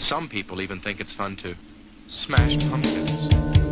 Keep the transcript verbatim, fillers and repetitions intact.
Some people even think it's fun to smash pumpkins.